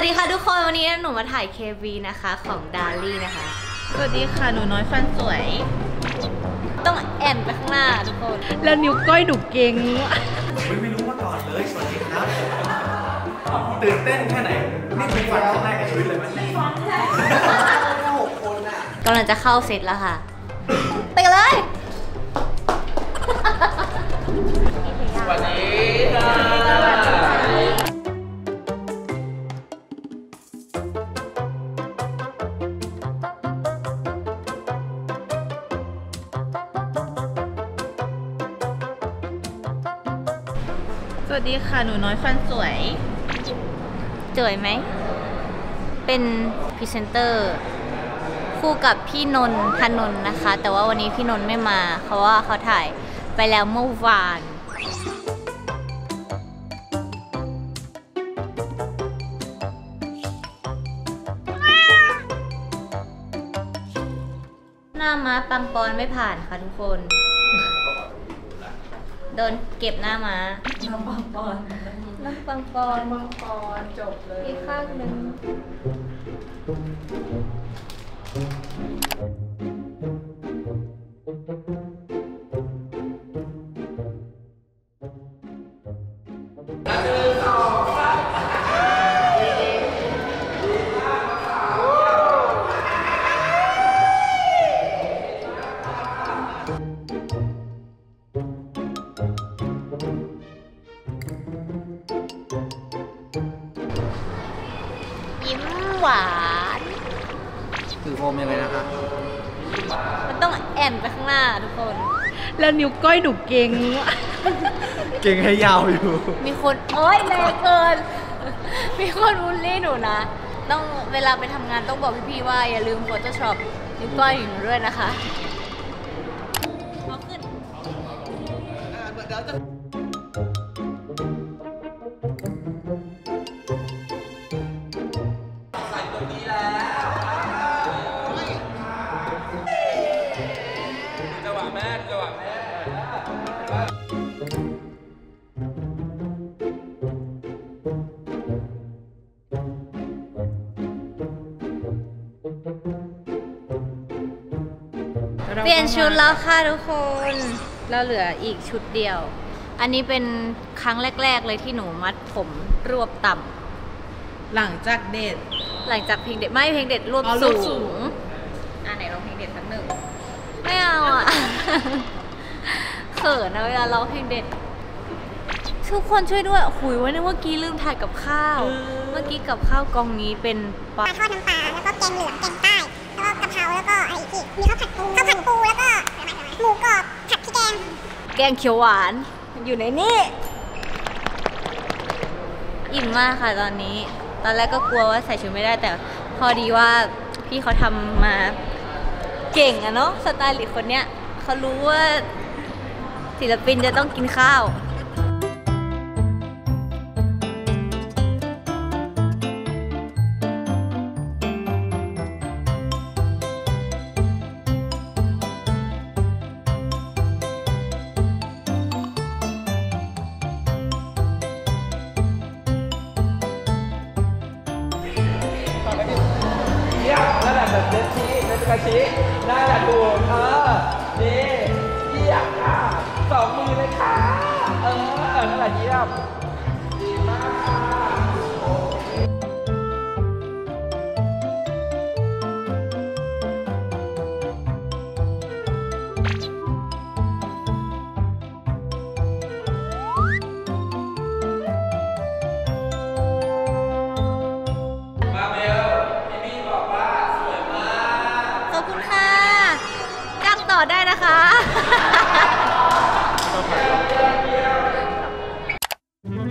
ดีค่ะทุกคนวันนี้หนูมาถ่าย KV นะคะของดาลี่นะคะสวัสดีค่ะหนูน้อยฟันสวยต้องแอนไปข้างหน้าทุกคนแล้วนิ้วก้อยดุเก่งไม่รู้มาก่อนเลยสวัสดีครับตื่นเต้นแค่ไหนนี่เป็นฟันครั้งแรกในชีวิตเลยไหมกำลังจะเข้าเซตแล้วค่ะไปกันเลยสวัสดีค่ะสวัสดีค่ะหนูน้อยฟันสวยสวยไหมเป็นพรีเซนเตอร์คู่กับพี่นนทนนท์นะคะแต่ว่าวันนี้พี่นนท์ไม่มาเพราะว่าเขาถ่ายไปแล้วเมื่อวานหน้าม้าปังปอนไม่ผ่านค่ะทุกคนโดนเก็บหน้าม้าน้ำปังปอนน้ำปังปอนจบเลยอีกข้างหนึ่งยิ้มหวานคือโฟมยังไงนะคะมันต้องแอนไปข้างหน้าทุกคนแล้วนิ้วก้อยดุเก่งเก่งให้ยาวอยู่มีคนโอ๊ยแรงเกินมีคนบูลลี่หนูนะต้องเวลาไปทำงานต้องบอกพี่ๆว่าอย่าลืม Photoshop นิ้วก้อยหนูด้วยนะคะเอาขึ้นเปลี่ยนชุดแล้วค่ะทุกคนเราเหลืออีกชุดเดียวอันนี้เป็นครั้งแรกๆเลยที่หนูมัดผมรวบต่ำหลังจากเด็ดหลังจากเพลงเด็ดไม่เพลงเด็ดรวบสูงไหนร้องเพลงเด็ดสักหนึ่งไม่เอาอ่ะเขินนะเวลาร้องเพลงเด็ดทุกคนช่วยด้วยหุยวันนี้เมื่อกี้ลืมถ่ายกับข้าวเมื่อกี้กับข้าวกองนี้เป็นปลาทอดน้ำปลาแล้วก็แกงเหลืองแกงใต้แล้วก็กะเพราแล้วก็อะไรอีกมีข้าวผัดปูแล้วก็หมูกรอบผัดพริกแกงเขียวหวานอยู่ในนี่อิ่มมากค่ะตอนนี้ตอนแรกก็กลัวว่าใส่ชุดไม่ได้แต่พอดีว่าพี่เขาทำมาเก่งอะเนาะสไตลิสต์คนเนี้ยเขารู้ว่าศิลปินจะต้องกินข้าวนั่นแหละแบบเดชี้เป็นกระชี้นั่นแหละถูกนี่เยี่ยมค่ะ2 มือเลยค่ะนั่นแหละเยี่ยมดีมากค่ะต่อได้นะคะ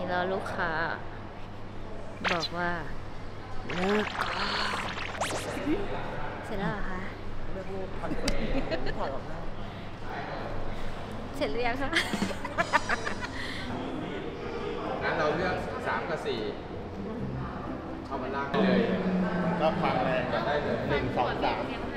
แล้วลูกค้าบอกว่าเลิกเสร็จแล้วเหรอคะเสร็จหรือยังคะงั้นเราเลือก3 กับ 4เอามาล่างได้เลยก็ความแรงกันได้เลย1 2 3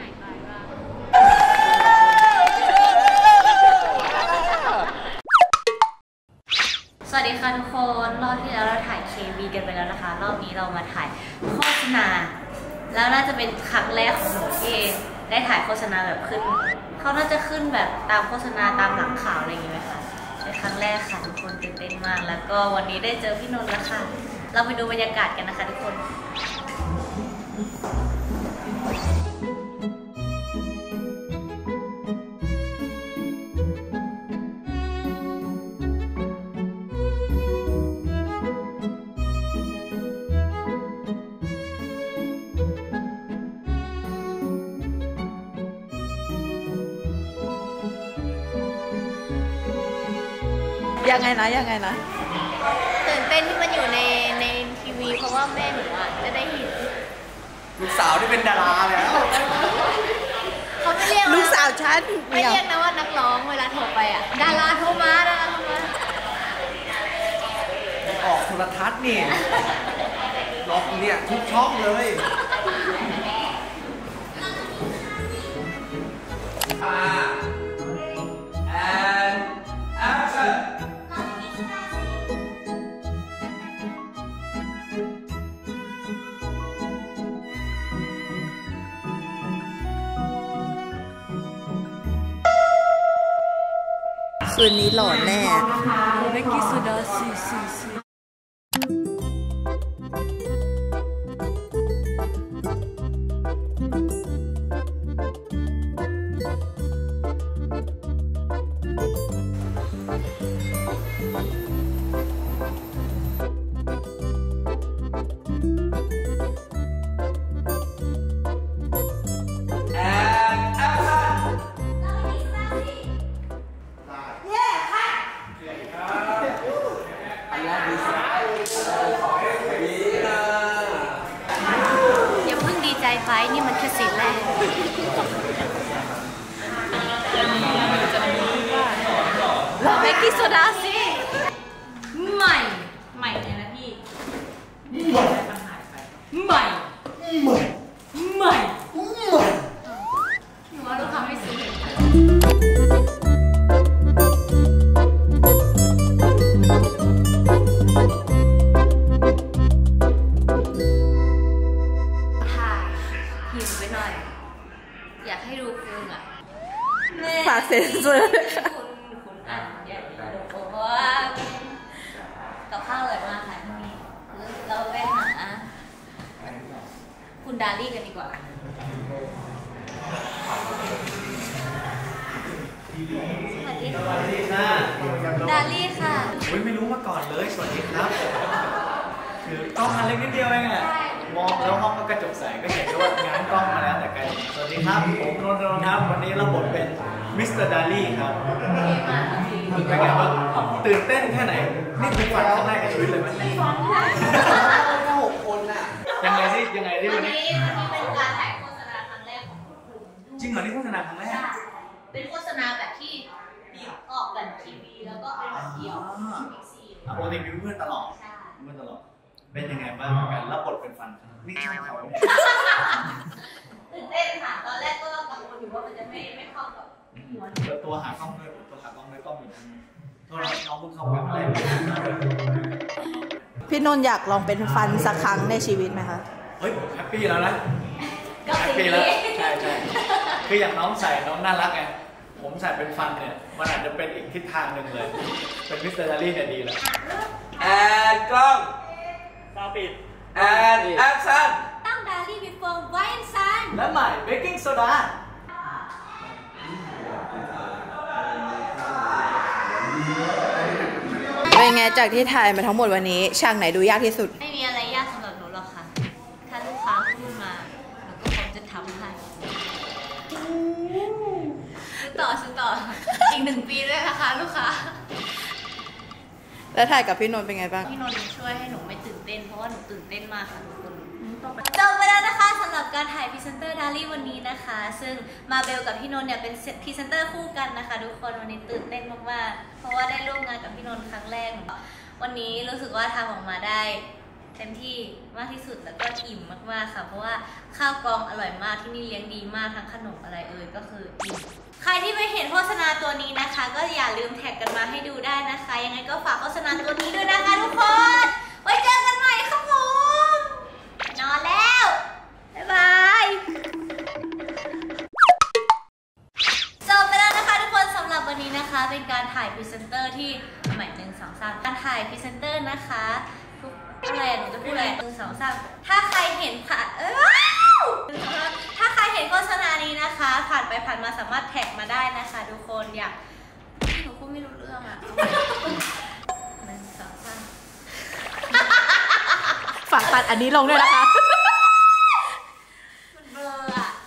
สวัสดีค่ะทุกคนรอบที่แล้วเราถ่าย KV กันไปแล้วนะคะรอบนี้เรามาถ่ายโฆษณาแล้วน่าจะเป็นครั้งแรกของหนูที่ได้ถ่ายโฆษณาแบบขึ้นเขาน่าจะขึ้นแบบตามโฆษณาตามหลังข่าวอะไรอย่างเงี้ยไหมคะเป็นครั้งแรกค่ะทุกคนตื่นเต้นมากแล้วก็วันนี้ได้เจอพี่นนท์แล้วค่ะเราไปดูบรรยากาศกันนะคะทุกคนยังไงนะตื่นเต้นที่มันอยู่ในทีวีเพราะว่าแม่หนูอ่ะจะได้เห็นลูกสาวที่เป็นดาราแล้วเขาไม่เรียกลูกสาวฉันไม่เรียกนะว่านักร้องเวลาโทรไปอ่ะดาราโทรมาออกโทรทัศน์นี่ล็อกเนี่ยทุกช่องเลยand action คืนนี้หลอนแน่เมกกี้โซดาซี อย่าเพิ่งดีใจไปนี่มันแค่ซีนแรกเมกกี้โซดาซีใหม่เลยนะพี่ใหม่หนูว่าเราทำให้ซื้อหิวไปหน่อยอยากให้ดูพุงอ่ะฝากเซ็นเซอร์คุณอ่านอย่าดูเพราะว่ากับข้าวอร่อยมากค่ะที่นี่เราไปหาคุณดาลี่กันดีกว่าสวัสดีค่ะดาลี่ค่ะไม่รู้มาก่อนเลยสวัสดีครับคือกล้องอันเล็กนิดเดียวเองอะมองแล้วห้องก็กระจกใสก็เห็นว่างานกล้องมาแล้วแต่ไกลสวัสดีครับผมนนท์ครับวันนี้เราบทเป็นมิสเตอร์ดาลี่ครับเป็นไงบ้างตื่นเต้นแค่ไหนนี่เป็นฝันครั้งแรกในชีวิตเลยไหม6 คนน่ะยังไงที่วันนี้เป็นการถ่ายโฆษณาครั้งแรกของคุณจริงเหรอนี่โฆษณาครั้งแรกเป็นโฆษณาแบบที่ออกแบบทีวีแล้วก็เป็นแบบเดียวปกติมีเพื่อนตลอดเป็นยังไงบ้างการรับบทเป็นฟันนี่ช่างเขาตื่นเต้นค่ะตอนแรกก็กังวลอยู่ว่ามันจะไม่เข้ากับหัวตัวหากล้องด้วยกล้องอยู่โทษน้องเพิ่งเข้าแบบอะไรพี่นนท์อยากลองเป็นฟันสักครั้งในชีวิตไหมคะเฮ้ยผมแฮปปี้แล้วนะแฮปปี้แล้วใช่คืออย่างน้องใส่น้องน่ารักไงผมใส่เป็นฟันเนี่ยมันอาจจะเป็นอีกทิศทางหนึ่งเลยเป็นมิสเตอร์ดารี่เนี่ยดีแล้วแอนกล้องซาวปิดแอนแอคชั่นตั้งดาลี่ before white sun และใหม่เบกกิ้งโซดาเป็นไงจากที่ถ่ายมาทั้งหมดวันนี้ฉากไหนดูยากที่สุดไม่มีอะไรยากสำหรับหนูหรอกค่ะถ้าลูกค้าพูดมาหนูก็คงจะทำให้ซื้อต่ออีก1 ปีด้วยนะคะลูกค้าแล้วถ่ายกับพี่นนท์เป็นไงบ้างพี่นนท์ช่วยให้หนูไม่ตื่นเต้นเพราะว่าหนูตื่นเต้นมากค่ะทุกคนจบไปแล้วนะคะสำหรับการถ่ายพรีเซนเตอร์ดาลี่วันนี้นะคะ ซึ่งมาเบลกับพี่นนท์เนี่ยเป็นพรีเซนเตอร์คู่กันนะคะทุกคนวันนี้ตื่นเต้นมากๆเพราะว่าได้ร่วมงานกับพี่นนท์ครั้งแรกวันนี้รู้สึกว่าทำออกมาได้เต็มที่มากที่สุดแล้วก็อิ่มมากๆค่ะเพราะว่าข้าวกล่องอร่อยมากที่นี่เลี้ยงดีมากทั้งขนมอะไรก็คืออิ่มใครที่ไม่เห็นโฆษณาตัวนี้นะคะ ก็อย่าลืมแท็กกันมาให้ดูได้นะคะยังไงก็ฝากโฆษณาตัวนี้ด้วยนะคะทุกคนไว้เจอกันใหม่ครับผมนอนแล้วบ๊ายบายจบไปแล้วนะคะทุกคนสำหรับวันนี้นะคะเป็นการถ่ายพรีเซนเตอร์ที่หมาย1 2 3การถ่ายพรีเซนเตอร์นะคะอะไรหนูจะพูดอะไร1 2 3ถ้าใครเห็นผ่านถ้าใครเห็นโฆษณานี้นะคะผ่านไปผ่านมาสามารถแท็กมาได้นะคะทุกคนอยากหนูพูดไม่รู้เรื่องอ่ะ1 2 3 ฝากตัดอันนี้ลงด้วยนะคะมันเบลออ่ะ